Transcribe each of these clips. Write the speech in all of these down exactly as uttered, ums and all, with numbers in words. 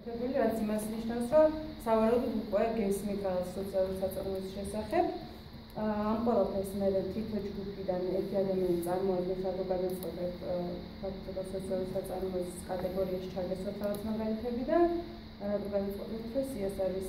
გაკეთებული, რაც იმას ნიშნავს, რომ სავარაუდოდ უკვე გესმით რაღაც სოციალური საწარმოების შესახებ. ამ ყველაფერს მე თითო ჯგუფიდან ერთი ადამიანი წარმოადგენს, რადგან გადაწყვეტეთ ფაქტობრივად სოციალური საწარმოების კატეგორიაში ჩაგესვათ რაღაც მაგალითები და რადგან გადაწყვეტეთ, რომ ეს არის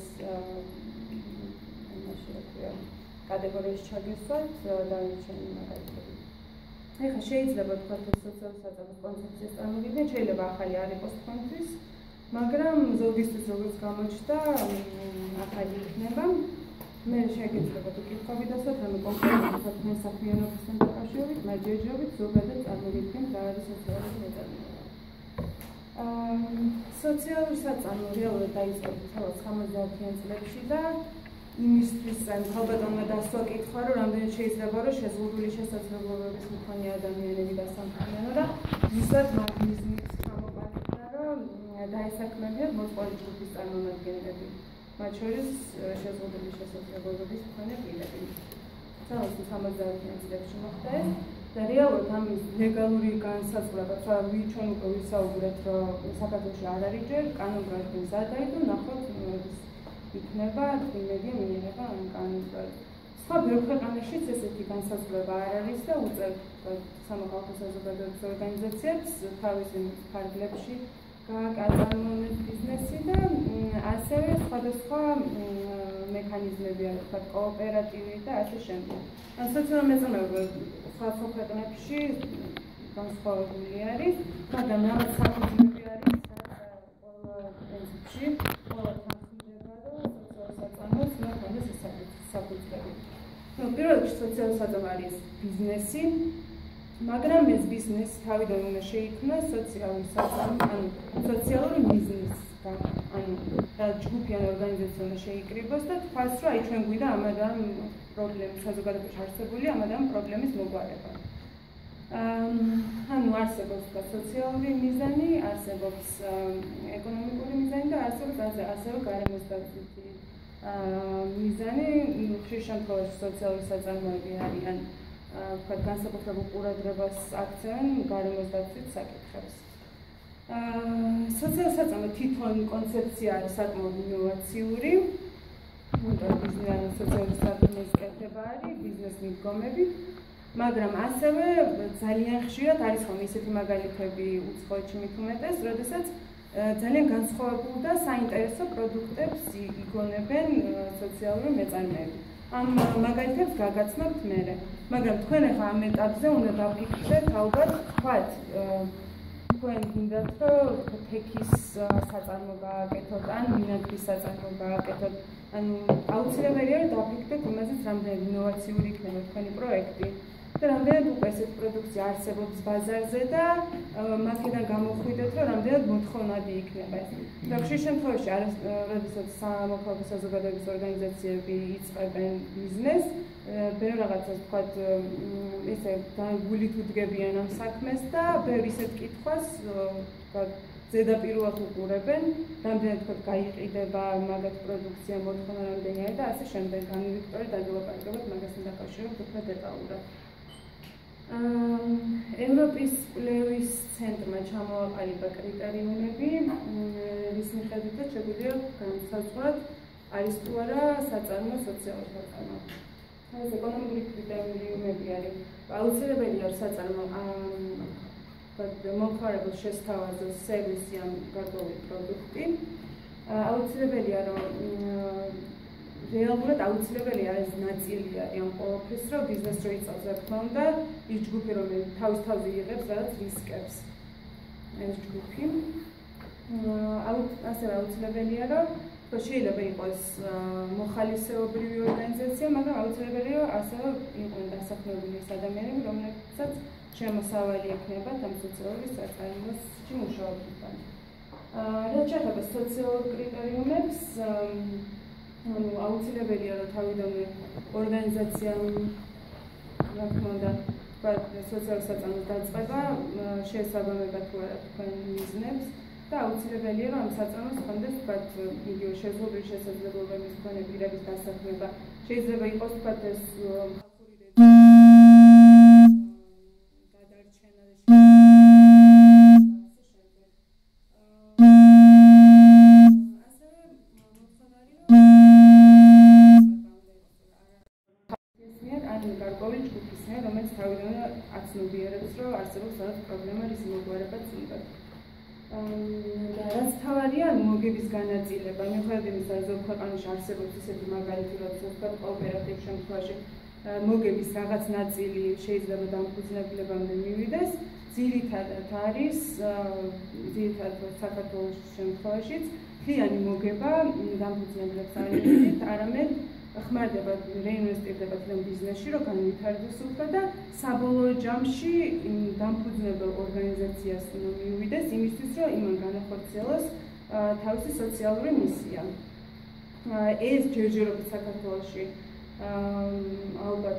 იმაში რა ქვია კატეგორიაში ჩაგესვათ დანარჩენი მაგალითები. ეხლა შეიძლება თქვა, რომ სოციალური საწარმოების კონცეფციას წარმოგიდგენთ, შეიძლება ახალი არ იყოს თქვენთვის, მაგრამ ზოგისთვის როგორც გამოჩნდა, ახალი იქნება. მე შეგიძლიათ უკითხავი დასვათ, რომ კონკრეტულად თქვენ საქმიანობასთან დაკავშირებით, მედიაჯობით ზოგადად წარმოგიდგენთ რა არის სოციალური მეწარმეობა. სოციალური საწარმო რეალურად დაიწყო თელს ხმოცდაათიან წლებში და იმისთვის ალბათონმა დასვა კითხვა, რომ რამდენად შეიძლება რომ შეზღუდული შესაძლებლობების მქონე ადამიანები დასამხნევინა და ზუსტად მათ მიზნით ჩამოყალიბდა, რომ დაესაქმებინათ მოწყვლადი ჯგუფის წარმომადგენლები. მათ შორის შეზღუდული შესაძლებლობების მქონე პირები. თელს ხმოცდაათიან წლებში მოხდა ეს და რეალურად ამის ლეგალური განსაზღვრება, რა ჩვენ უკვე ვისაუბრეთ, რომ საქართველოში არ არის ჯერ კანონპროექტი მზადაი და ნახოთ იქნება თვინებია მიიღება ამ კანონპროექტს. სხვა ბევრ ქვეყანაშიც ესეთი განსაზღვრება არ არის და უწევთ სამოქალაქო საზოგადოების ორგანიზაციებს თავისი ფარგლებში გააკეთონ ბიზნესი და ასევე სხვადასხვა მექანიზმები არის, თქვა კოოპერატივი და ასე შემდეგ. ან სოციალური მეწარმეობა სხვა ქვეყნებში განსხვავებული არის, მაგრამ რაღაც საფუძვლები არის ყველა პრინციპში, ყველა პირველად სოციალური საწარმო არის ბიზნესი, მაგრამ ეს ბიზნესი თავიდან უნდა შეიქმნას სოციალური საწარმო, ანუ სოციალური მიზნისგან, ანუ ჯგუფიან ორგანიზაცია უნდა შეიკრიბოს და თქვას, რომ აი ჩვენ გვინდა ამ და ამ პრობლემის საზოგადოებაში არსებული ამ და ამ პრობლემის მოგვარება. ანუ არსებობს სოციალური მიზანი, არსებობს ეკონომიკური მიზანი და არსებობს ასევე გარემოსდაცვითი მიზანი. ხშირ შემთხვევაში სოციალური საწარმოები არიან თქვა განსაკუთრებულ ყურადღებას აქცევენ გარემოსდაცვით საკითხებს. სოციალური საწარმო თვითონ კონცეფცია არის საკმაოდ ინოვაციური. ბიზნესის სოციალური საწარმოების კეთება არის ბიზნეს მიდგომები, მაგრამ ასევე ძალიან ხშირად არის ხომ ისეთი მაგალითები უცხოეთში მით უმეტეს, როდესაც ძალიან განსხვავებულ და საინტერესო პროდუქტებს იგონებენ სოციალური მეწარმეები. ამ მაგალითებს გაგაცნობთ მერე, მაგრამ თქვენ ახლა ამ ეტაპზე უნდა დაფიქრდეთ, ალბათ თქვათ, თქვენ გინდათ, რომ თექის საწარმო გააკეთოთ, ან ვინაგრის საწარმო გააკეთოთ. ანუ აუცილებელია რომ დაფიქრდეთ იმაზეც, რამდენად ინოვაციური იქნება თქვენი პროექტი. და რამდენად უკვე ესეთ პროდუქცია არსებობს ბაზარზე და მათგან გამოხვიდეთ, რომ რამდენად მოთხოვნადი იქნება ეს. და ხშირ შემთხვევაში როდესაც სამოქალაქო საზოგადოების ორგანიზაციები იწყებენ ბიზნესს, ბევრ რაღაცას თქვათ ესე გულით უდგებიან ამ საქმეს და ბევრ ისეთ კითხვას თქვათ ზედაპირულად უყურებენ, რამდენად თქვათ გაიყიდება მაგათ პროდუქცია, მოთხოვნა რამდენი არის და ასე შემდეგ. ანუ ვიქტორი დაგილაპარაკებთ მაგასთან დაკავშირებით უფრო დეტალურად. ევროპის კვლევის ცენტრმა ჩამოაყალიბა კრიტერიუმები, რის მიხედვითაც შეგვიძლია განსაზღვროთ არის თუ არა საწარმო სოციალური საწარმო. ეს ეკონომიკური კრიტერიუმები არის. აუცილებელია საწარმო მომხმარებელს შესთავაზოს სერვისი ან გარკვეული პროდუქტი. აუცილებელია რომ რეალურად აუცილებელი არის ნაწილი არის ამ ყველაფრის, რომ ბიზნეს რო იწევს, რა თქმა უნდა, ის ჯგუფი რომელიც თავის თავზე იღებს რაღაც რისკებს. ეს ჯგუფი ასევე აუცილებელია, რომ შეიძლება იყოს მოხალისეობრივი ორგანიზაცია, მაგრამ აუცილებელია ასევე იყვნენ დასაქმებულნი ადამიანები, რომლებსაც შემოსავალი ექნებათ ამ სოციალური საწარმოში მუშაობისგან. რაც შეეხება სოციალურ კრიტერიუმებს, ანუ აუცილებელია რომ თავიდანვე ორგანიზაციამ რა თქმა უნდა სოციალური საწარმოს დაწყება შეესაბამება თუ არა თქვენ მიზნებს და აუცილებელია რომ ამ საწარმოს ხონდეს თქვათ იგივე შეზღუდული შესაძლებლობების მქონე პირების დასაქმება. შეიძლება იყოს თქვათ ეს ხალხური გადავწყვეტ. და რაც თავარია, მოგების განაწილება, მიუხედავად იმისა, რომ ზოგ ქვეყანაში არსებობს ისეთი მაგალითი, როდესაც თქვა კოოპერატივ შემთხვევაში მოგების რაღაც ნაწილი შეიძლება დამფუძნებლებამდე მივიდეს, ძირითადად არის ძირითადად საქართველოს შემთხვევაშიც მთლიანი მოგება დამფუძნებლებს არ მივიდით, არამედ ხმარდება რეინვესტირდება თან ბიზნესში, რომ განვითარდეს უფრო და საბოლოო ჯამში დამფუძნებელ ორგანიზაციას მივიდეს იმისთვის, რომ იმან განახორციელოს თავისი სოციალური მისია. ეს ჯერჯერობით საქართველოში ალბათ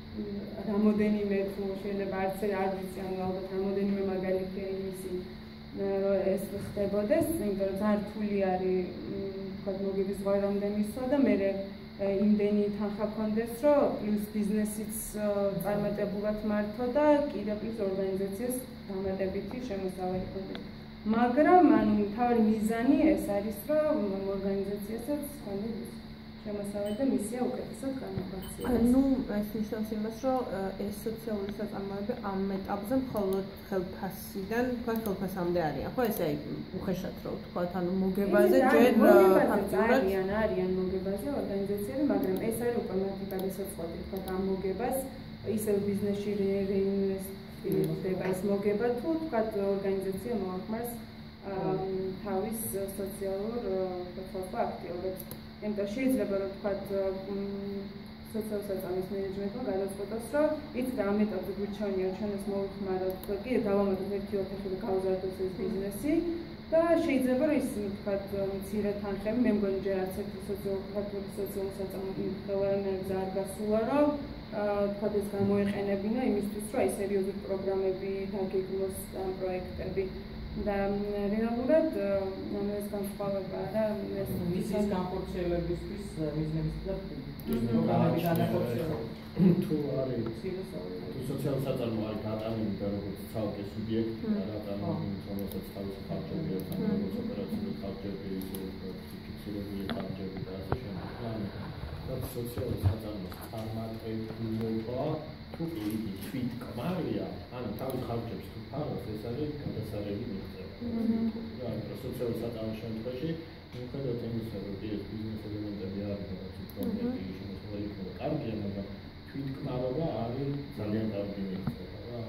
რამოდენიმე თუ შეიძლება არც არ ვიცი, ანუ ალბათ რამოდენიმე მაგალითია იმისი, რომ ეს ხდებოდეს, იმიტომ რომ ძალიან რთული არის თქვა მოგების ზღვარამდე მისვლა და მე იმდენი თანხა ქონდეს, რომ პლუს ბიზნესიც წარმატებულად მართო და კიდევ პლუს ორგანიზაციას დამატებითი შემოსავალი ქონდეს. მაგრამ ანუ მთავარი მიზანი ეს არის, რომ ორგანიზაციასაც ქონდეს შემოსავალი და მისია უკეთესად განახორციელოს. ანუ ეს ნიშნავს იმას, რომ ეს სოციალური საწარმოები ამ ეტაპზე მხოლოდ ხელფასიდან, თქვა ხელფასამდე არიან, ხო ესე უხეშად რო თქვა, ანუ მოგებაზე ჯერ ფაქტურად არიან, არიან მოგებაზე ორგანიზაციები, მაგრამ ეს არის უკვე მათი გადასაწყობი, თქვა ამ მოგებას ისევ ბიზნესში რეინვესტირდება ეს მოგება, თუ თქვა ორგანიზაცია მოახმარს თავის სოციალურ სხვადასხვა აქტიურებს. Იმიტომ შეიძლება რომ თქვა სოციალური საწარმოების მენეჯმენტმა გადაწყვეტოს, რომ იცით ამ ეტაპზე გვიჩვენია ჩვენ ეს მოვიხმაროთ, კი დავამატოთ ერთი ოთახი და გავზარდოთ ეს ბიზნესი და შეიძლება რომ ის თქვა მცირე თანხები, მე მგონი ჯერ არც ერთი სოციალური სოციალური საწარმოების ხელოვნებაზე არ გასულა, რომ თქვა ეს გამოეყენებინა იმისთვის, რომ აი სერიოზული პროგრამები დაგეგმოს ამ პროექტები. და რეალურად ეს განსხვავება არა ეს მისის განხორციელებისთვის მიზნების და პროგრამების განხორციელება თუ არის თუ სოციალური საწარმო არ გატანილი როგორც ცალკე სუბიექტი არა გატანილი რომელსაც თავისი ხარჯები აქვს ან როგორც ოპერაციული ხარჯები ისე ფიქსირებული ხარჯები და ასე შემდეგ და სოციალური საწარმოს წარმატებულობა თუ იგი თვით კმარია ან თავის ხარჯებს თუ ფარავს ეს არის გადასარევი მიღწევა. რა სოციალური საწარმოს შემთხვევაში მიუხედავად იმისა, რომ ეს ბიზნეს ელემენტები არის რაღაც პროექტი შემოსავალი იქნება კარგია, მაგრამ თვით კმარობა არის ძალიან კარგი მიღწევა რა.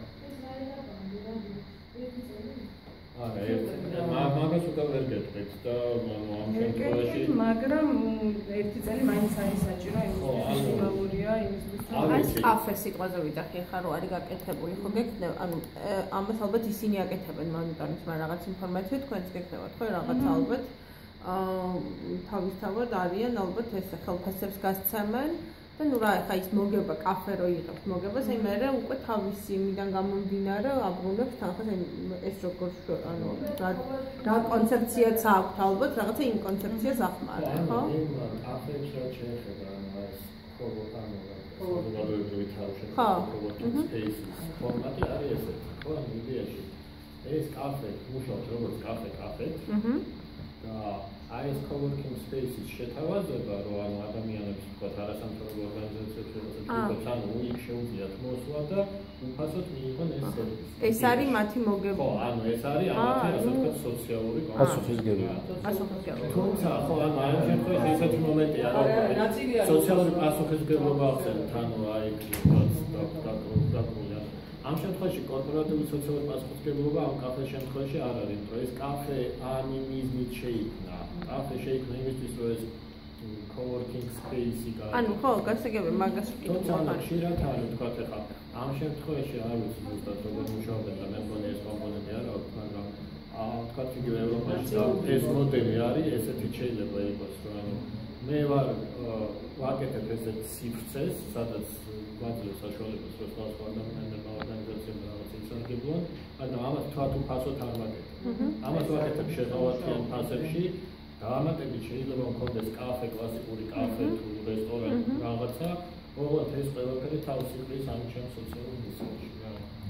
არა, ეს მაგას უკვე ვერ გეტყვით და ამ შემთხვევაში მაგრამ ერთი წელი მაინც არის საჭირო იმისთვის იმალურია იმისთვის აი კაფე სიტყვაზე ვიძახი ხა რო არის გაკეთებული ხო გეკნევ ანუ ამას ალბათ ისინი აკეთებენ მონიტორინგს მაგრამ რაღაც ინფორმაცია თქვენს გეკნევათ ხო რაღაც ალბათ აა თავისთავად არიან ალბათ ეს ხელფასებს გასცემენ და ნუ რა ხა ის მოგება კაფე რო იღებს მოგებას აი მე უკვე თავისი იმიდან გამომდინარე აბრუნებს თანხას ეს როგორ ანუ რა კონცეფციაც აქვს ალბათ რაღაცა იმ კონცეფციას ახმარებ ხო კაფეებს რა შეეხება ანუ ეს ხო ანუ საზოგადოებრივი თავშეფარება ხო ფორმატი არის ესეთი ხო ანუ იდეაში ეს კაფე მუშაობს როგორც კაფე კაფეთ და აი ეს coworking space-ის შეთავაზება, რომ ანუ ადამიანებს ვთქვათ არასამთავრობო ორგანიზაციებს შევაცდოთ, ანუ იქ შეუძლიათ მოსვლა და უფასოდ მიიღონ ეს სერვისი. ეს არის მათი მოგება. ხო, ანუ ეს არის ამათი ასე ვთქვათ სოციალური პასუხისმგებლობა. პასუხისმგებლობა. თუმცა ხო, ანუ ამ შემთხვევაში ესეთი მომენტია, რომ სოციალური პასუხისმგებლობა ახსენეთ, ანუ აი ვთქვათ, ამ შემთხვევაში კორპორატიული სოციალური პასუხისმგებლობა ამ კაფეს შემთხვევაში არ არის, იმიტომ ეს კაფე ამ მიზნით შეიქმნა. კაფე შეიქმნა იმისთვის, რომ ეს coworking space-ი გაიგო. ანუ ხო, გასაგები მაგას ვკითხავ. თუმცა ხშირად არის ვთქვათ ახლა ამ შემთხვევაში არ ვიცი ზუსტად როგორ მუშაობენ და მე მგონი ეს კომპონენტი არ აქვს, მაგრამ აა ვთქვათ იგივე ევროპაში ეს მოდელი არის, ესეთი შეიძლება იყოს, რომ ანუ მე ვარ ვაკეთებ ესეთ სივრცეს, სადაც გვაძლევს საშუალებას, რომ სხვა ადამიანებმა ორგანიზაციებმა რაღაც ისარგებლონ, ანუ ამას თქვათ უფასოდ არ ვაკეთებ. ამას ვაკეთებ შეღავათიან ფასებში, დაამატებით შეიძლება მქონდეს კაფე, კლასიკური კაფე თუ რესტორანი რაღაცა, ოღონდ ეს ყველაფერი თავისი ხრის ამ ჩემ სოციალურ მისიაში რა.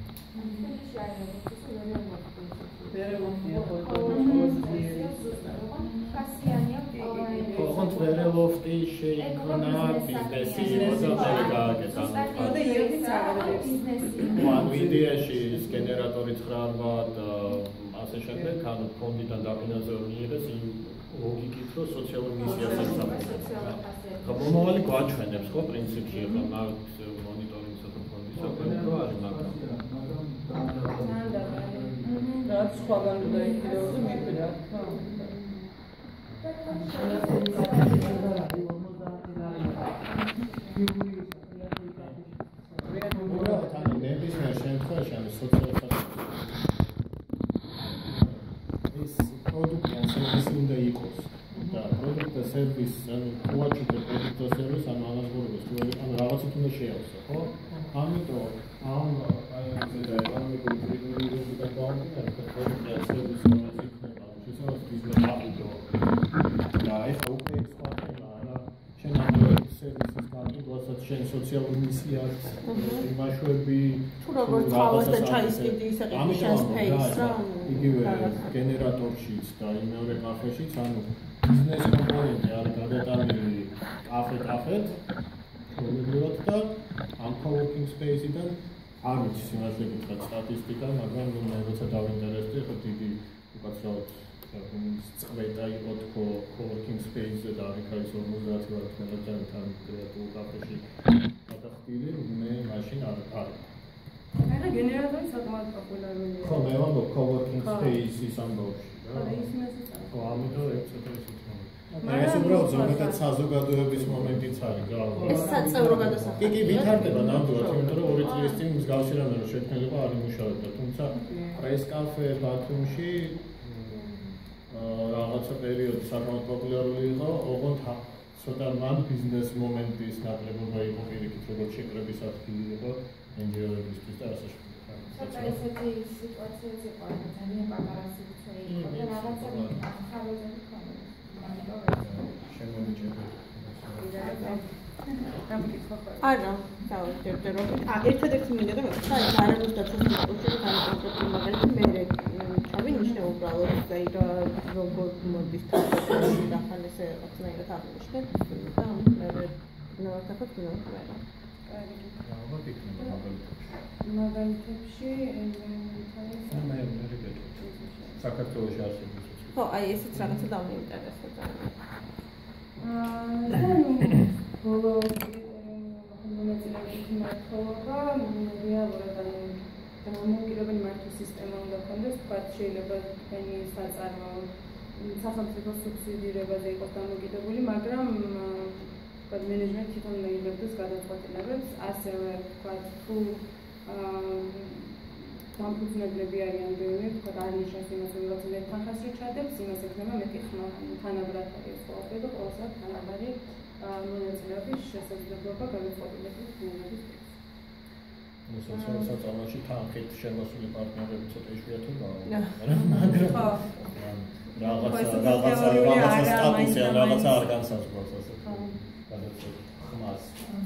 ოღონდ ვერელოფტი შეიქმნა ბიზნესი მოდელი გააკეთა. და იოთიც აღარ არის. ანუ იდეაში ეს გენერატორი ცხრა და ასე შემდეგ, ანუ ფონდიდან დაფინანსებული იყოს იმ ლოგიკით, რომ სოციალურ მისიას ეხსებოდა. ხო, მომავალი გვაჩვენებს ხო პრინციპში, ხო, მაგ მონიტორინგსა და ფონდის საქმე რო არის, მაგრამ რაც სხვაგან უნდა იქნებოდა მიკვირდა. ანუ ნებისმიერ შემთხვევაში ანუ სოციალურ ეს პროდუქტი ან სერვისი უნდა იყოს და პროდუქტი და სერვისი ანუ უაჭიდე პროდუქტი და სერვისი ანუ ანაზღაურებს თუ ანუ რაღაცით უნდა შეავსო ხო? ამიტომ ამ აი ეს და ეკონომიკური კრიტერიუმები და გამომდინარე პროდუქტი და სერვისი რომელიც იქნება შესაძლოა ბიზნეს აპიდო და ეხლა უკვე ექსპორტება რა შენ ამ სერვისის გამიგოსაც შენ სოციალური მისია იმაშვები თუ როგორ თავას და ჩაისკიდი ისე შენს ფეის რა იგივე გენერატორშიც და იმ მეორე კაფეშიც ანუ ბიზნეს კომპონენტი არის გადატანილი კაფე-კაფეთ პრობლემად და ამ coworking space-იდან არ ვიცი სიმართლე გითხრათ სტატისტიკა მაგრამ მე როცა დავინტერესდი ხო დიდი უკაცრავად წყვეტა იყო თქო coworking space-ზე და არის ორმოცდაათი ვარდნელად თან კრეატიულ კაფეში გადახდილი მე მაშინ არ არ არა გენერატორი საკმაოდ პოპულარულია ხო მე ვამბობ coworking space-ის ამბავში რა ის მეცეს ხო ამიტომ ეს ცოტა ისიც მაგრამ ეს უბრალოდ ზოგადად საზოგადოების მომენტიც არის გავაბა ეს საწევრო გადასახადი კი კი ვითარდება ნამდვილად იმიტომ რომ ორი წლის წინ მსგავსი რამე რომ შექმნილება არ იმუშავებდა თუმცა პრეს კაფე ბათუმში რაღაცა პერიოდი საკმაოდ პოპულარული იყო, ოღონდ ცოტა მან ბიზნეს მომენტის ნაკლებობა იყო პირიქით, როგორც შეკრების ადგილი იყო ენჯიოებისთვის და ასე შემდეგ. ცოტა ესეთი სიტუაციაც იყო, ძალიან პატარა სიტუაცია იყო და რაღაცა ხაროზე მქონდა. შემომიჭერდა. არა, დავწერო. ა ერთადერთი მინდა რომ ხა ეს არამის დაცვის პროცესი განსაკუთრებული მაგალითად მე ჩავინიშნე უბრალოდ აი რა როგორ მოდის თავში და ხან ესე რაღაცნაირად აღნიშნე და მე ნოვათაკოთ ნოვარა. მაგალითებში მე მე საქართველოში არსებობს. ხო, აი ესეც რაღაცა დამეინტერესდა. აა ბოლო მონაწილეობის მართლობა რეალურად ანუ დამოუკიდებელი მართვის სისტემა უნდა ქონდეს, თქვათ შეიძლება თქვენი საწარმო სახელმწიფო სუბსიდირებაზე იყოს დამოკიდებული, მაგრამ თქვათ მენეჯმენტი თვითონ მიიღებს გადაწყვეტილებებს, ასევე თქვათ თუ დამფუძნებლები არიან ბევრი, თქვათ არნიშნავს იმას, რომ რაღაც მეტ თანხას რო ჩადებს, იმას ექნება მეტი ხმა, თანაბრად არის ყველაფერი და ყოველსაც თანაბარი მონაწილეობის შესაძლებლობა გადაწყვეტილების მიღების სოციალურ საწარმოში თანხით შემოსული პარტნიორები ცოტა იშვიათობაა, მაგრამ რაღაცა რაღაცა რაღაცა სტატუსი ან რაღაცა არ განსაზღვრავს ასე. გადაწყვეტილება ხმას.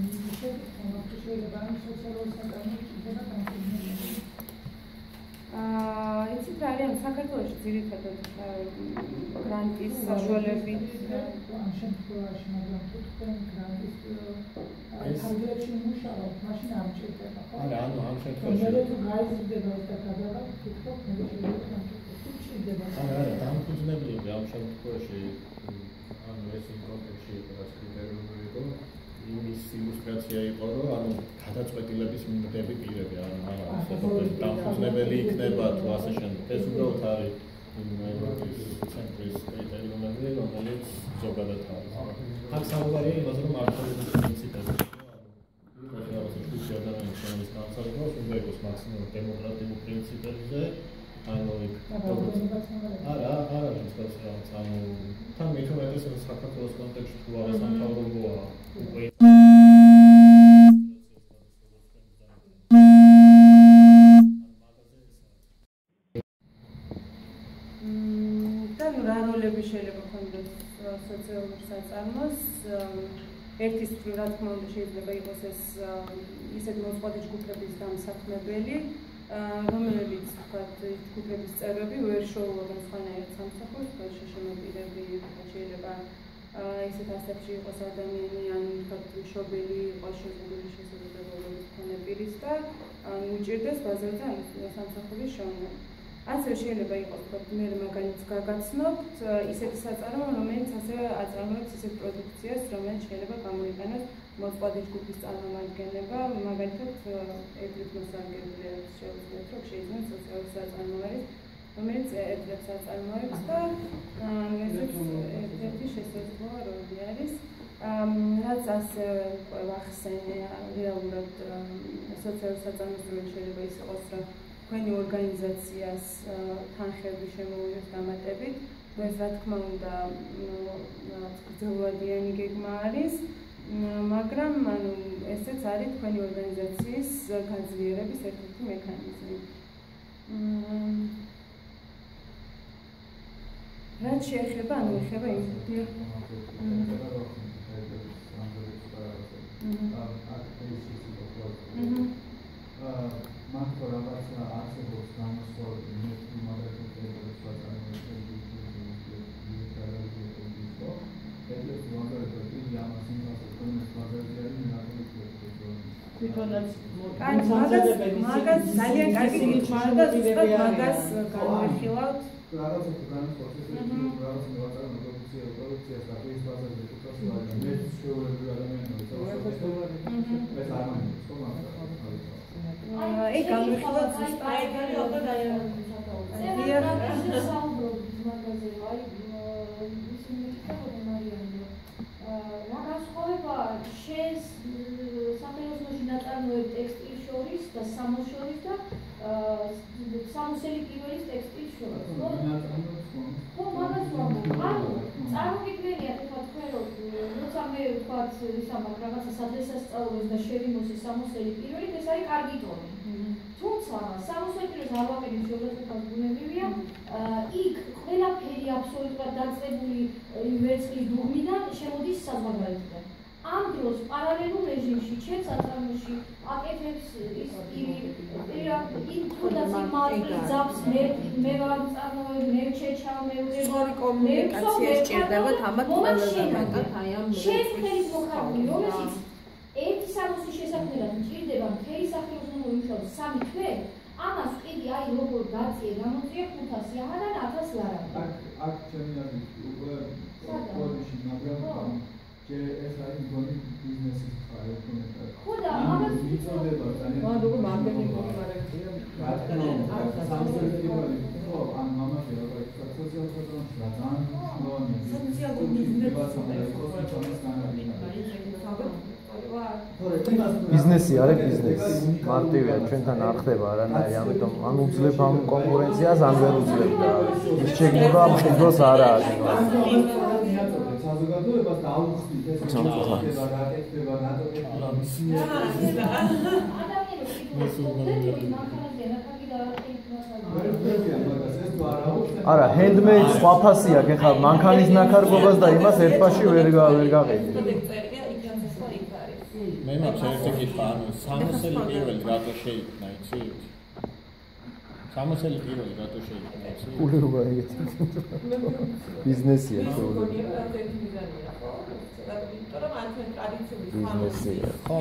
აა იცით რა არის საქართველოში ძირითადად გრანტის საშუალებით ამ შემთხვევაში მაგრამ თუ თქვენ გრანტის კარგებში მუშაობთ, მაშინ არ მჭირდება ხო? არა, ანუ ამ შემთხვევაში მე თუ გაიზრდება ეს და გადავარ, თვითონ მე შეიძლება მჭირდება. არა, არა, დამფუძნებლები ამ შემთხვევაში ანუ ეს იმ კონტექსტში რაც კრიტერიუმი იყო იმის ილუსტრაცია იყო, რომ ანუ გადაწყვეტილების მიღები პირები, ანუ არა, დამფუძნებელი იქნება თუ ასე შემდეგ. ეს უბრალოდ არის ევროპის ცენტრის კრიტერიუმები, რომელიც ზოგადად არის. აქ საუბარია იმაზე, რომ მართლობის პრინციპებზე, ანუ რაღაცა ჯგუფი ადამიანის რომელიც განსაზღვრავს, უნდა იყოს მაქსიმალურად დემოკრატიულ პრინციპებზე, ანუ არა, არა, ის რაღაც ანუ თან მით უმეტეს საქართველოს კონტექსტში თუ არა სამთავრობოა უკვე რა როლები შეიძლება ქონდეს სოციალურ საწარმოს ერთის მხრივ რა თქმა უნდა შეიძლება იყოს ეს ისეთ მოწყობილ ჯგუფების დამსახმებელი რომელიც თქვათ ჯგუფების წევრები ვერ შოულობენ სხვანაირად სამსახურს, თქვათ შემოწირები, შეიძლება ისეთ ასაკში იყოს ადამიანი ან თქვათ მშობელი იყოს შეზღუდული შესაძლებლობების მქონე პირის და უჭირდეს ბაზარზე ამ სამსახურის შოვნა. ასევე შეიძლება იყოს თქვათ მე მაგალითს გაგაცნობთ ისეთი საწარმო, რომელიც ასევე აწარმოებს ისეთ პროდუქციას, რომელიც შეიძლება გამოიყენოს მოწყვლადი ჯგუფის წარმომადგენლება, მაგალითად ეთნიკოსაგებია შეუძლიათ რომ შეიძლება სოციალური საწარმო არის, რომელიც ეთნიკოს აწარმოებს და ესეც ერთ-ერთი შესაძლოა როლი არის. რაც ასე ვახსენე რეალურად სოციალური საწარმოს როლი შეიძლება ის იყოს რომ თქვენი ორგანიზაციას თანხები შემოუიღოს დამატებით, ეს რა თქმა უნდა გრძელვადიანი გეგმა არის, მაგრამ ანუ ესეც არის თქვენი ორგანიზაციის გაძლიერების ერთ-ერთი მექანიზმი. რაც შეეხება, ანუ ეხება იმ მარტო რაღაც არსებობს განსხვავებული მეტი მაგალითად მაგას ძალიან კარგი გითხრა და ზუსტად მაგას განვიხილავთ. რაღაცა განსხვავებული რაღაცა რაღაცა პროდუქცია პროდუქცია საფრის ბაზაზე თვითონ მე შეუძლებელი ადამიანები ეს არ მაინც თქმა უნდა აი განვიხილავთ ზუსტად აი გარდა დაიარეთ საუბრობთ მაგაზე აი ისინი კითხავენ მარიანო რა განსხვავება შენს სახელოსნოში ნაწარმოებ ტექსტილ შორის და სამოს შორის და სამოსელი პირველის ტექსტილ შორის ხო მაგას ვამბობ ანუ წარმოგიდგენია თქვა თქვენ რომ როცა მე ვთქვა ისამაკ რაღაცა სადღესასწაულოს და შევიმოსი სამოსელი პირველით ეს არის კარგი ტონი თუმცა სამოსელი პირველს არ ვაკეთებ შეუძლებლად ბუნებრივია იქ ყველაფერი აბსოლუტურად დაწყებული ვერცხლის დუღმიდან შემოდის საზღვარგარეთიდან ამ დროს პარალელურ რეჟიმში ჩემს საწარმოში აკეთებს ის იმ თუნდაც იმ მარტივ ძაბს მე მე ვარ წარმოებ მე შეჩავ მე სწორი კომუნიკაცია სჭირდებათ ამათ ყველაზე მეტად აი ამ შენ ხელით მოხარული რომელშიც ერთი სამოსის შესაქმნელად მჭირდება მთელი სახელოსნო იმუშაოს სამი თვე ამას კიდე აი როგორ გაწიე გამოწიე ხუთასი ამან ათას ლარა აქ აქ ჩემი არის უკვე პროდუქცია მაგრამ ჯერ ეს არის გონი ბიზნესის ხარ უფრო ხო და ამას ვიწოდება ძალიან მან როგორ მარკეტინგული მარკეტინგია რა თქმა უნდა სამსერტიფიკატი ხო ან მამაში როგორ სოციალურ პროგრამაში რა ძალიან მნიშვნელოვანია სოციალური ბიზნესი ბიზნესი არის ბიზნესი. მარტივია ჩვენთან არ ხდება არანაირი, ამიტომ ან უძლებ ამ კონკურენციას, ან ვერ უძლებ და ის შეგნება ამ დროს არ არის. საზოგადოებას დაუხდით ეს ხდება, გაკეთდება, გადაკეთება მისია. არა, handmade სხვა ფასია, ხა მანქანის ნაქარგობას და იმას ერთფასში ვერ ვერ გაყიდე. მე მაქვს ერთი კითხვა, ანუ სამოსელი პირველი რატო შეიქმნა, იცით? სამოსელი პირველი რატო შეიქმნა, იცით? კულირობა ეგეთი. ბიზნესია შეუძლია. ბიზნესია. ხო,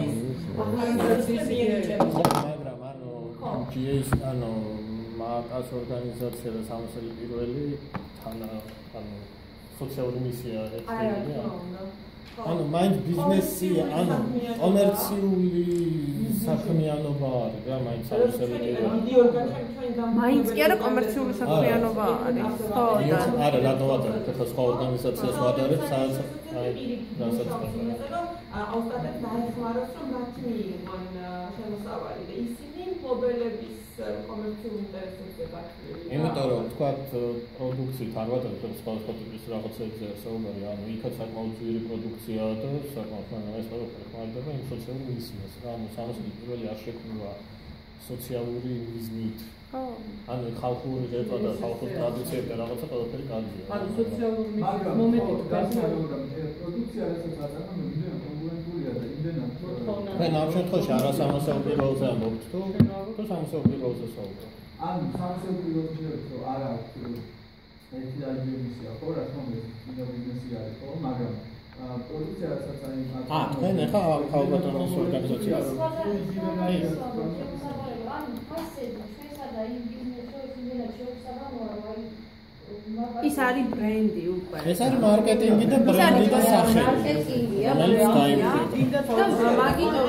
მაგრამ ანუ ჯი ეს ანუ მაკას ორგანიზაცია და სამოსელი პირველი თან ანუ სოციალური მისია ერთია. ანუ მაინც ბიზნესია, ანუ კომერციული საქმიანობა არის რა, მაინც სამოსელი პირველი. მაინც კი არა კომერციული საქმიანობა არის. ხო და არა, რატო ვატარებ, ხო სხვა ორგანიზაციას ვატარებ, სადაც აი რასაც აუსტატეთ დაიხმაროს რომ მათ მიიღონ შემოსავალი და ისინი მფლობელების კომერციულ ინტერესებზე გაქცევენ. იმიტომ რომ თქვათ პროდუქციით არ ვატარებ სხვადასხვა ტიპის რაღაცებზე საუბარი, ანუ იქაც საკმაოდ ძვირი პროდუქციაა და საკმაოდ მაგრამ ეს ყველაფერი ხმარდება იმ სოციალურ მისიას. ანუ სამოსელი პირველი არ შექმნა სოციალური მიზნით. ხო. ანუ ხალხური რეწვა და ხალხური ტრადიციები და რაღაცა ყველაფერი კარგია. ანუ სოციალური მისიის მომენტით გასაგებია პროდუქცია რასაც აწარმოებენ იმდენად კონკურენტულია და იმდენად თქვენ ამ შემთხვევაში არასამოსელ პირველზე ამბობთ თუ თუ სამოსელ პირველზე საუბრობთ. ანუ სამოსელ პირველზე რომ არა ერთი აიბიებისია ხო რა თქმა უნდა ბიზნესი არის ხო მაგრამ პროდუქცია რასაც აი აა თქვენ ახლა ქალბატონის ორგანიზაცია ანუ ფასები ჩვენსა და იმ ბიზნესს შორის იმდენად შეუძლია ის არის ბრენდი უკვე. ეს არის მარკეტინგი და ბრენდი და სახე. მარკეტინგია, ბრენდი და მაგიტო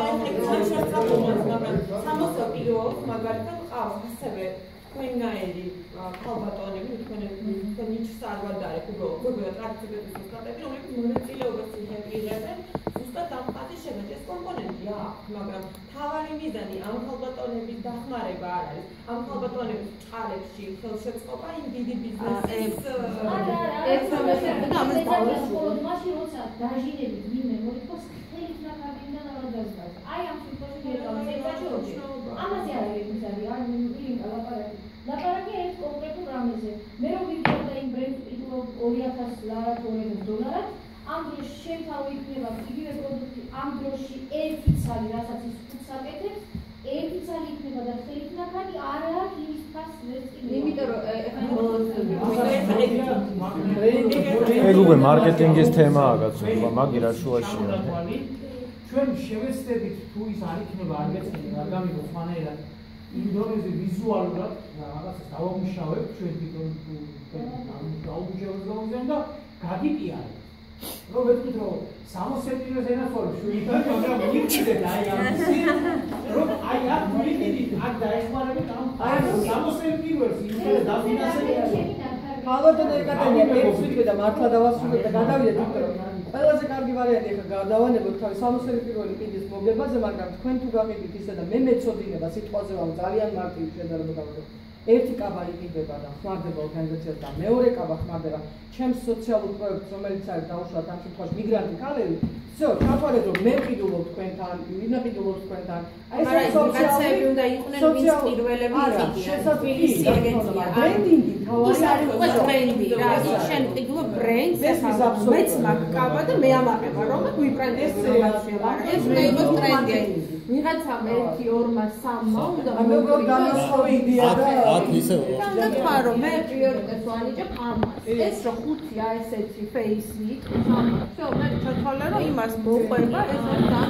სამოსა პირობს, მაგალითად ყავს ასევე თქვენგანელი ქალბატონები, თქვენები ნიჩს არ ვადარებ, უბრალოდ ზოგადად ტრადიციების მოსყიდები, რომლებიც მონაწილეობას იღებენ ზუსტად ამ ხაზის შემოჭრის კომპონენტი აქვს, მაგრამ თავარი მიზანი ამ ქალბატონების დახმარება არ არის. ამ ქალბატონების წყალებში ხელშეწყობა იმ დიდი ბიზნესის მაშინ როცა დაჟინებით ვინმე მოიწოს ხელით ნაკარგიდან არ გაზგას. აი ამ შემთხვევაში ეკავებს ამაზე არის მიზანი, არ მივიღა ლაპარაკი. ლაპარაკი ერთ კონკრეტულ რამეზე. მე რომ ვიდეოდა იმ ბრენდს ვიყიდო ორი ათას ლარად, ორი ათას დოლარად, ამ დროს შემთავი იქნება იგივე პროდუქტი ამ დროში ერთი ცალი, რასაც ის ხუთს აკეთებს, ერთი ცალი იქნება და ხელით ნაკარგი არ აქვს იმის ფასს ვერც კი. იმიტომ რომ ეგ უკვე მარკეტინგის თემაა გაცნობა, მაგი რა შუაშია. ჩვენ შევეცდებით თუ ის არ იქნება არ გეცნები არ გამიგოს მანერად იმ დონეზე ვიზუალურად რაღაცას დავამუშავებთ ჩვენ თვითონ ამ დაუმუშავებს გამოგზავნა და გაგიპიარეთ. რომ ვეთქვით რომ სამოსელპილოს ენახორებს შვიდად მაგრამ მივჭიდეთ აი ამის რომ აი აქ მივიდით აქ დაეხმარებით ამ სამოსელპილოს იმედა დაფინანსებით. ალბათ ეკატენია ერთ ვიტყვი და მართლა დავასრულებ და გადავიდეთ იმიტომ რომ ყველაზე კარგი ვარიანტი ახლა გადავანებოთ თავის სამოსელი პირველი კიდის მოგებაზე, მაგრამ თქვენ თუ გაყიდით ისე და მე მეწოდინება სიტყვაზე ვარ ძალიან მარტივი შედარება გავაკეთე. ერთი კაბა იყიდება და ხმარდება ორგანიზაციას და მეორე კაბა ხმარდება ჩემს სოციალურ პროექტს, რომელიც არის დაუშვათ ამ შემთხვევაში მიგრანტი ქალები. всё, ჩავთვალეთ რომ მე ვყიდულობ თქვენთან, ვინ ყიდულობს თქვენთან. აი ეს სოციალური უნდა იყვნენ ვინც პირველები იყიდიან. შესაძლოა ბრენდინგი ის არის უკვე ტრენდი რა. შენ ყიდულობ ბრენდს, მეც მაქვს კაბა და მე ამაყება რომ ვიბრენდეს რაღაცა, მაგრამ ეს უნდა იყოს ტრენდი. ვიღაცამ ერთი, ორმა, სამმა უნდა მოგო განსხვავი იდეა და აქ ისე უნდა თქვა რომ მე პრიორიტეტს ვანიჭებ ამას. ეს რომ ხუთია ესეთი ფეისი, всё, მე ჩათვალე რომ იმას მოყვება, ეს არის ძალიან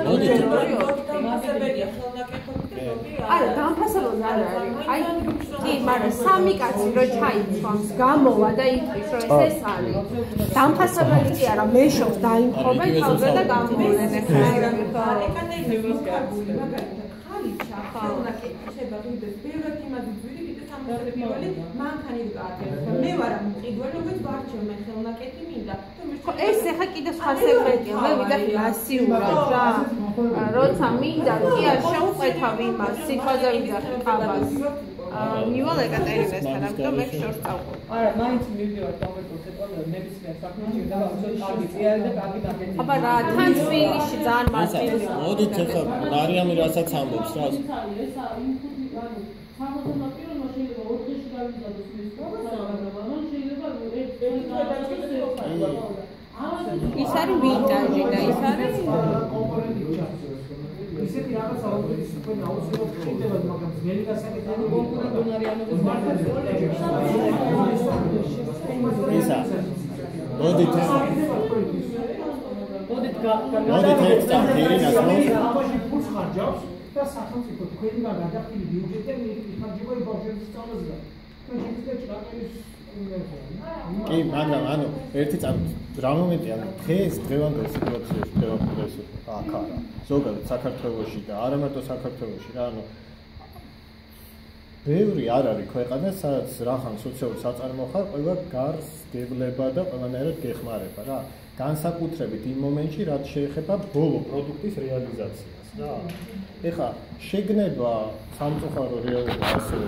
მარტივი. დამფასებელია ხელნაკეთობი და ზოგი არ არა, დამფასებელი არ არის. აი, კი, მაგრამ სამი კაცი რო ჩაიცვამს, გამოვა და იტყვის რომ ეს ეს არის. დამფასებელი კი არა, მეშობს დაიმხობენ თავზე და გამოვიდნენ ახლა. ეკატენები გაგული მაგალითად ხალიჩა ხელნაკეთი შეგაგდეს ბევრად იმადი ძვირი კიდე სამოსელი პირველი მანქან იგააკეთებს და მე ვარ მყიდველი როგორც ვარჩევ მე ხელნაკეთი მინდა ეს ახლა კიდე სხვა სეგმენტია მე ვიდახ მასიურად რა როცა მინდა კი არ შეუყვეთავ იმას სიტყვაზე ვიდახ ყაბას მივალ ეკატერინესთან ამიტომ მე შორს წავყო არა მაინც მივდივარ კონკრეტულ სიტყვაზე ნებისმიერ საქმეში და უბრალოდ კარგი პიარი და კარგი მარკეტინგი აბა რა თან სვილიში ძალიან მარტივია მოდით ახლა მარიამი რასაც ამბობს რა ეს არის ეს იმ ხუთი ანუ სამოცდამა პირველმა შეიძლება ოთხ დღეში გავიზადოს მის პროგრამა შეიძლება ის არის ვინტაჟი და ის არის კომპონენტი ჩართული ისეთი რაღაცა რომელიც თქვენ აუცილებლად ხდება მაგრამ ძნელი გასაკეთებელი კონკურენტული არიანობის ისა მოდით მოდით მოდით ერთ წამფირინას ამაში ფულს ხარჯავს და სახელმწიფო თქვენგან გადახდილი ბიუჯეტი მიხარჯება იმ ბავშვების სწავლაზე. თქვენ შეგიძლიათ ჭრაკელის კი, მაგრამ ანუ ერთი წამ რა მომენტი ანუ დღეს დღევანდელ სიტუაციაში დღევანდელ აქ არა. ზოგადად საქართველოში და არა მარტო საქართველოში რა ანუ ბევრი არ არის ქვეყანა, სადაც რახან სოციალური საწარმო ხარ, ყველა გარს გებლება და ყველანაირად გეხმარება რა. განსაკუთრებით იმ მომენტში, რაც შეეხება ბოლო პროდუქტის რეალიზაციას რა. ეხლა შეგნება სამწუხარო რეალობა ასევე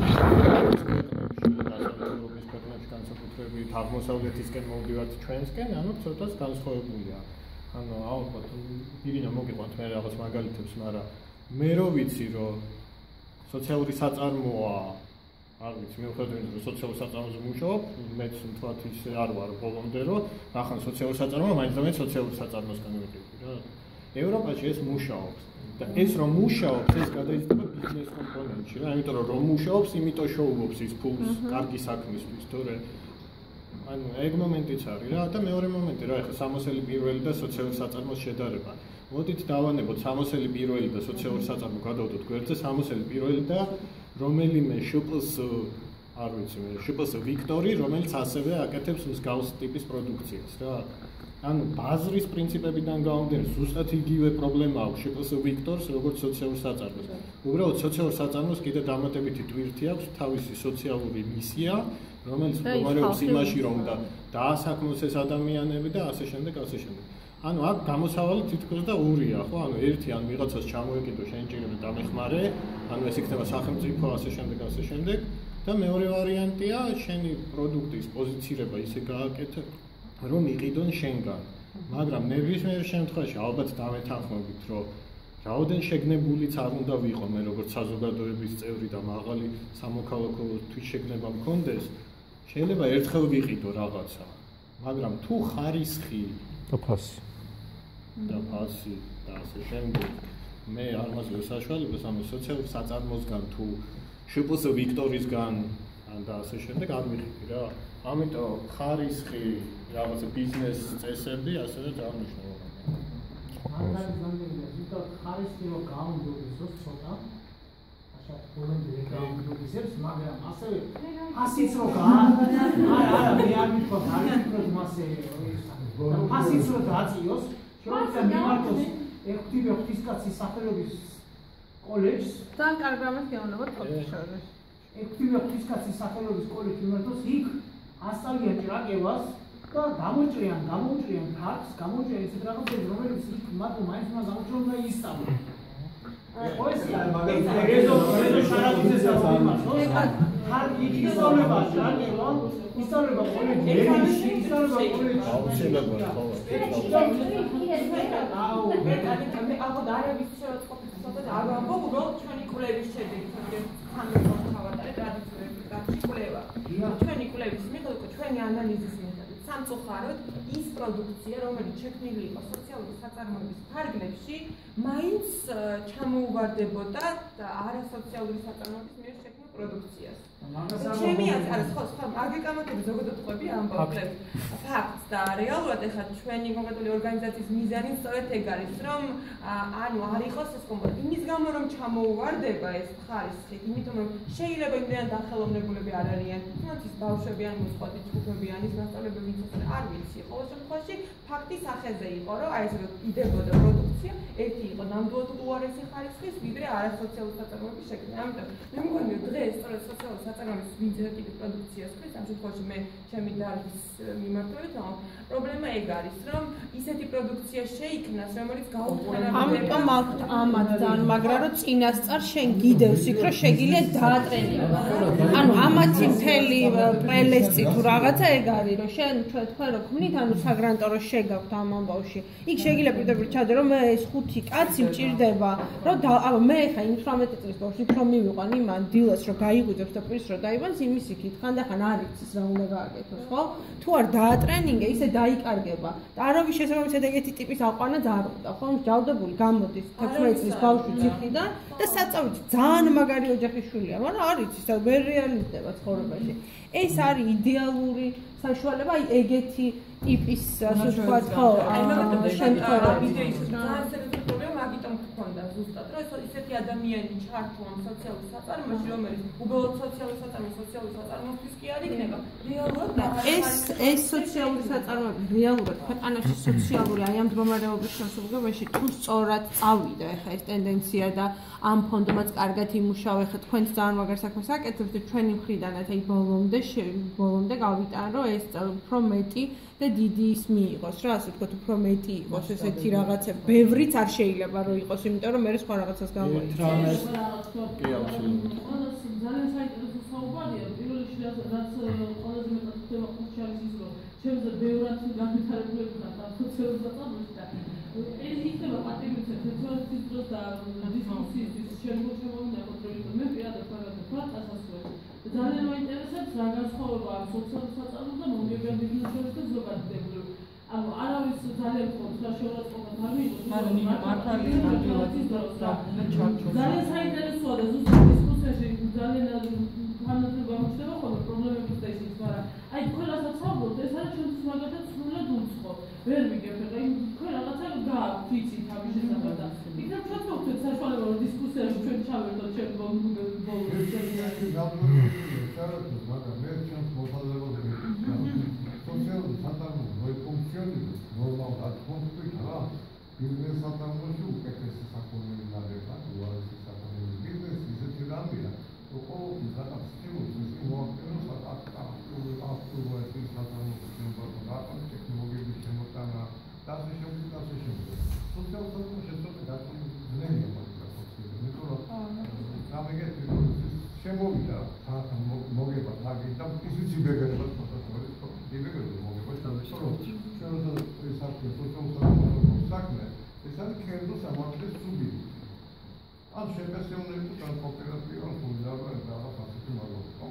ევროპის ქვეყნებში განსაკუთრებით აღმოსავლეთისკენ მოვდივართ ჩვენსკენ, ანუ ცოტას განსხვავებულია. ანუ ალბათ ირინა მოგიყვანთ მე რაღაც მაგალითებს, მაგრამ მე რო ვიცი რომ სოციალური საწარმოა არ ვიცი, მიუხედავად რომ სოციალურ საწარმოზე ვმუშაობ, მეც თქვათ ისე არ ვარ ბოლომდე რომ ახლა სოციალურ საწარმოა მაინც და მაინც სოციალურ საწარმოსგან ვიყიდი რა. ევროპაში ეს მუშაობს და ეს რომ მუშაობს, ეს გადაიზრდება ბიზნეს კომპონენტში რა, იმიტომ რომ რომ მუშაობს, იმიტომ შოულობს ის ფულს კარგი საქმისთვის, თორე ანუ ეგ მომენტიც არის რა და მეორე მომენტი რა, ეხლა სამოსელი პირველი და სოციალური საწარმოს შედარება. მოდით დავანებოთ სამოსელი პირველი და სოციალური საწარმო გადავდოთ გვერდზე, სამოსელი პირველი და რომელიმე შპს არ ვიცი, შპს ვიქტორი, რომელიც ასევე აკეთებს მსგავს ტიპის პროდუქციას რა. ანუ ბაზრის პრინციპებიდან გამომდინარე, ზუსტად იგივე პრობლემა აქვს შპს ვიქტორს, როგორც სოციალურ საწარმოს. უბრალოდ სოციალურ საწარმოს კიდე დამატებითი ტვირთი აქვს თავისი სოციალური მისია, რომელიც მდგომარეობს იმაში, რომ დაასაქმოს ეს ადამიანები და ასე შემდეგ, ასე შემდეგ. ანუ აქ გამოსავალი თითქოს და ორია, ხო? ანუ ერთი ან ვიღაცას ჩამოეკიდო შენ ჭირები დამეხმარე, ანუ ეს იქნება სახელმწიფო, ასე შემდეგ, ასე შემდეგ. და მეორე ვარიანტია, შენი პროდუქტის პოზიცირება ისე გააკეთე, რომ იყიდონ შენგან. მაგრამ ნებისმიერ შემთხვევაში ალბათ დამეთანხმებით, რომ რაოდენ შეგნებულიც არ უნდა ვიყო მე როგორც საზოგადოების წევრი და მაღალი სამოქალაქო თვითშეგნება მქონდეს, შეიძლება ერთხელ ვიყიდო რაღაცა. მაგრამ თუ ხარისხი და ფასი და ფასი და ასე შემდეგ, მე არ მაძლევს საშუალებას ამ სოციალურ საწარმოსგან თუ შპს ვიქტორისგან და ასე შემდეგ არ ვიყიდი რა. ამიტომ ხარისხი, რაღაცა ბიზნეს წესები ასევე წარმოიშვა. მაგარი ზამბია, ზუსტად ხარისხი რო გაუნდობისოს ცოტა. ასეთ ბოლომდე გაუნდობისებს, მაგრამ ასევე ასიც რო გაა. არა, არა, მე არ მითხოთ, არ მითხოთ მასე. ასიც რო დააწიოს, შეიძლება მიმართოს ერთი ღვთისკაცის სახელობის კოლეჯს. თან კარგრამას გეუბნებათ ფოტოშოპში. ერთი ღვთისკაცის სახელობის კოლეჯს მიმართოს იქ ასწავლიან ჭრაკებას და გამოჭრიან, გამოჭრიან ფაქტს, გამოჭრიან ისეთ რაღაცებს, რომელიც იქ მათ მაინც უნდა გამოჭრონ და ისწავლონ. პოეზია, მაგრამ რეზო რეზო შარაბიძეს ამბობს, ხარ იქ ისწავლება ჭრაკება, ისწავლება კოლეჯში, ისწავლება კოლეჯში. აუცილებლად ხო. აუ, მე მე ახლა დაარების შეწყობის ცოტა და არ ვამბობ, უბრალოდ ჩვენი კვლევის შედეგი, თამაშს თავატარე ტრადიციული კვლევა. ჩვენი კვლევის მეთოდი, ჩვენი ანალიზის მეთოდი, სამწუხაროდ ის პროდუქცია, რომელიც შექმნილი იყო სოციალური საწარმოების ფარგლებში, მაინც ჩამოუვარდებოდა არასოციალური საწარმოების მიერ შექმნილ პროდუქციას. ჩემი აზრით, ხო, ხო, აგეკამათები ზოგადად ყვები ამბობთ. ფაქტს და რეალურად ეხლა ჩვენი კონკრეტული ორგანიზაციის მიზანი სწორედ ეგ არის, რომ ანუ არ იყოს ეს კომპონენტი იმის გამო, რომ ჩამოუვარდება ეს ხარისხი, იმიტომ რომ შეიძლება იმდენად დახელოვნებულები არ არიან, თუნდაც ის ბავშვები ან მოწყობილი ჯგუფები ან ის მასწავლებლებიც არ ვიცი, ყოველ შემთხვევაში ფაქტი სახეზე იყო, რომ აი ეს იდებოდა პროდუქცია, ერთი იყო ნამდვილად უარესი ხარისხის, ვიდრე არასოციალური საწარმოების შექმნა. ამიტომ მე მგონი რომ დღეს სწორედ სოციალური საწარმოების ვინცენტი პროდუქციას ხრის, ამ შემთხვევაში მე ჩემი დარგის მიმართულებით, ანუ პრობლემა ეგ არის, რომ ისეთი პროდუქცია შეიქმნას, რომელიც გაუყურებელია. ამიტომ აქვთ ამათ ძალიან მაგრა რომ წინასწარ შენ გიდევს იქ რომ შეგიძლია დაატრენიო. ანუ ამათი მთელი პრელესტი თუ რაღაცა ეგ არის რომ შენ თქვენ თქვენ რო ქმნით ანუ საგრანტო რო შეგაქვთ ამ ამბავში. იქ შეგიძლია პირდაპირ ჩადე რომ ეს ხუთი კაცი მჭირდება რომ აბა მე ხა იმ ოცდაათი წლის ბავშვი რომ მივიყვან იმან დილას რომ გაიგუძებს და პირს რომ დაიბანს იმის იქით ხანდახან არ იცის რა უნდა გააკეთოს ხო? თუ არ დაატრენინგე ისე დაიკარგება. და არავის შესაბამისად ეგეთი ტიპის აყვანა არ უნდა ხო? ჯალდებული გამოდის თერთმეტი წლის ბავშვი ციხიდან და საწავით ძალიან მაგარი ოჯახის შვილია, მაგრამ არ იცის და ვერ რეალიზდება ცხოვრებაში. ეს არის იდეალური საშუალება, აი ეგეთი ტიპის ასე ვთქვათ, ხო, შემთხვევა. იდეის ძალიან სერიოზული პრობლემა მაგიტომ გქონდა ზუსტად, რომ ეს ისეთი ადამიანი ჩართო ამ სოციალურ საწარმოში, რომელიც უბრალოდ სოციალურ საწარმოს, სოციალურ საწარმოსთვის კი არ იქნება. რეალურად ეს ეს სოციალური საწარმოები რეალურად ქვეყანაში სოციალური აი ამ მდგომარეობის შესაძლებლობაში თუ სწორად წავიდა ახლა ეს ტენდენცია და ამ ფონდმაც კარგად იმუშავა, ახლა თქვენ ძალიან მაგარ საქმეს აკეთებთ და ჩვენი მხრიდანაც აი ბოლომდე ბოლომდე გავიტანე რომ ეს უფრო მეტი და დიდი ის მიიღოს რა, ასე ვთქვათ, უფრო მეტი იყოს ესეთი რაღაცა, ბევრიც არ შეიძლება რომ იყოს, იმიტომ რომ მე სხვა რაღაცას გამოიწვია. კი, აბსოლუტურად. ძალიან საინტერესო საუბარია, პირველ რიგში რაც ყველაზე მეტად ხდება ხუთი არის ის რომ ჩემზე ბევრად განვითარებულები ხართ ამ სოციალურ საწარმოში და ეს იქნება პატივიცე თეთრობის დროს და დისკუსიის შემოჩება უნდა კონტროლი მე პირადად ვარ ასასწორებ. ძალიან მაინტერესებს რა განსხვავება არის სოციალურ საწარმოს და მომგებიან ბიზნესების და ზოგადად. ანუ არავის ძალიან მყავს რა შეურაცხყოფა არ მიიღოს. მაგრამ იმ მართალია ნამდვილად ძალიან საინტერესოა და ზუსტად დისკუსიაში ძალიან განათლება გამოჩნდება ხოლმე პრობლემების და ისიც, მაგრამ აი თქვენ რასაც საუბრობთ, ეს არის ჩვენთვის მაგათაც სრულად უცხო. ვერ ვიგებ, აი თქვენ რაღაცა გააქვთ ვიცით ამის შესახებ და იქნებ ჩვენ ვთქვით საშუალება რომ დისკუსიაში ჩვენ ჩავერთოთ ჩვენ ბოლოს მაგრამ მე ჩემს მოხალხეობაზე სოციალური სათანადო მოიფუნქციონირებს ნორმალურად კონფლიქტი რა ბიზნეს სათანადოში უკეთესი საქონელი ნაგება უარესი საქონელი ბიზნესი ისეთი რამეა რომ ყოველთვის რაღაც სტიმულს მოაქვს აქტიური აქტიური სათანადო შემოყვანა ტექნოლოგიების შემოტანა და ასე შემდეგ და ასე შემდეგ სოციალურ სათანადოში ცოტა გაწმენდია მაგრამ იმიტომ რომ სამეგეთი შემოვიდა მოგება თაგი და ისიც იბეგერება პროფესორის იბეგერება მოგება შემოშორო შემოშორო ეს საქმე სოციალურ საქმე ეს არის კერძო სამართლის სუბიექტი ან შეფასებრივი ტრანსპორტირებული ან ფუნდამენტური და ასეთი მაგალითი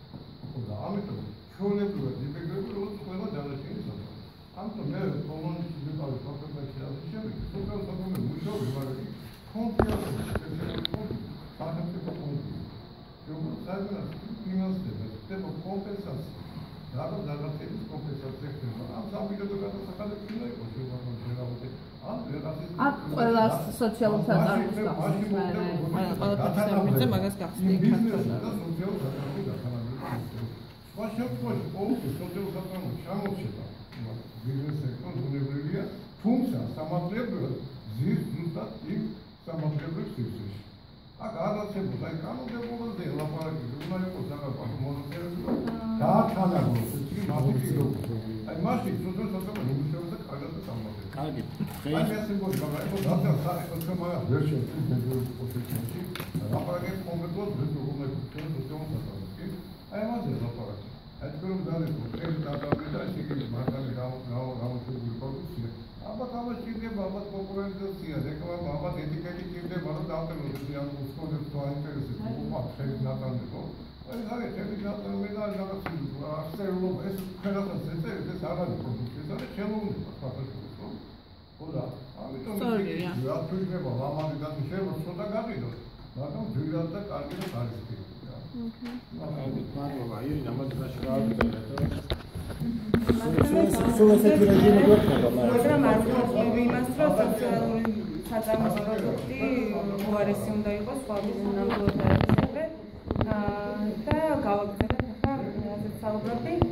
და ამიტომ ჩვეულებრივად იბეგერება როგორც ყველა დანარჩენი საქმე ამიტომ მე პოლონის ვიყავი პროფესორი ასე შემდეგ სოციალურ საქმეში მუშაობ მაგრამ კონკრეტულად სპეციალისტი სახელმწიფო კონკრეტულად როგორც საერთოდ ფინანსდება ხდება კომპენსაცია რაღაც რაღაცების კომპენსაცია ხდება ამ საბჭოთა გადასახადებს უნდა იყოს შევარდნო შევარდნო ან ვეღაცის აქ ყველა სოციალურ საწარმოს გახსნის მე ყველა ფინანსებზე მაგას გახსნი ბიზნესი და სოციალურ საწარმოს გახსნა სხვა შემთხვევაში ყოველთვის სოციალურ საწარმოს ჩამორჩება ბიზნეს სექტორს უნებრივია თუმცა სამართლებრივად ზის ზუსტად იმ სამართლებრივ სივრცეში აქ არაცებობს, აი კანონმდებლობაზე ლაპარაკი, უნდა იყოს რაღაც მონოთერები გაათანაგოს, ისე მათი პირობა. აი მაშინ ცოტა ცოტა მომუშავება და კარგად სამართლებს. კარგი. აი მე ასე მგონი, მაგრამ ეს დაძა საერთოდ მაგას ვერ შეიძლება პოზიციაში. ლაპარაკი კონკრეტულად ვერ უნდა იყოს სოციალურ საწარმოში. აი ამაზე ლაპარაკი. აი თქვენ დაიწყო, ეს დაგავიდა ისეთი მართალი გამოჩენილი პროდუქცია. ალბათ ამას ჭირდება ალბათ კონკურენცია, რეკლამა, ალბათ ეთიკეტი ჭირდება, რომ დავწეროთ ამ უცხოებს თუ აინტერესებს უყვართ ხელის ნატანებო. ეს არის ხელის ნატანები და რაღაც აღწერილობა, ეს ყველასაც ეწერებს, ეს არ არის პროდუქტი, ეს არის ხელოვნება საფრთხეს, ხო? ხო და ამიტომ რა თქმა უნდა, ლამაზი და შეიძლება ცოტა გავიდოთ, მაგრამ ძირად და კარგი და ხარისხი. აჰა. მადლობა, ირინა, მაგას გააგზავნეთ. სულ ესეთი რეჟიმი გვექნება, მაგრამ არ ვთქვი იმას, რომ სოციალური საწარმოს პროდუქტი უარესი უნდა იყოს სხვა ბიზნესამდე და გავაგზავნეთ ახლა ასეთ საუბრობდი.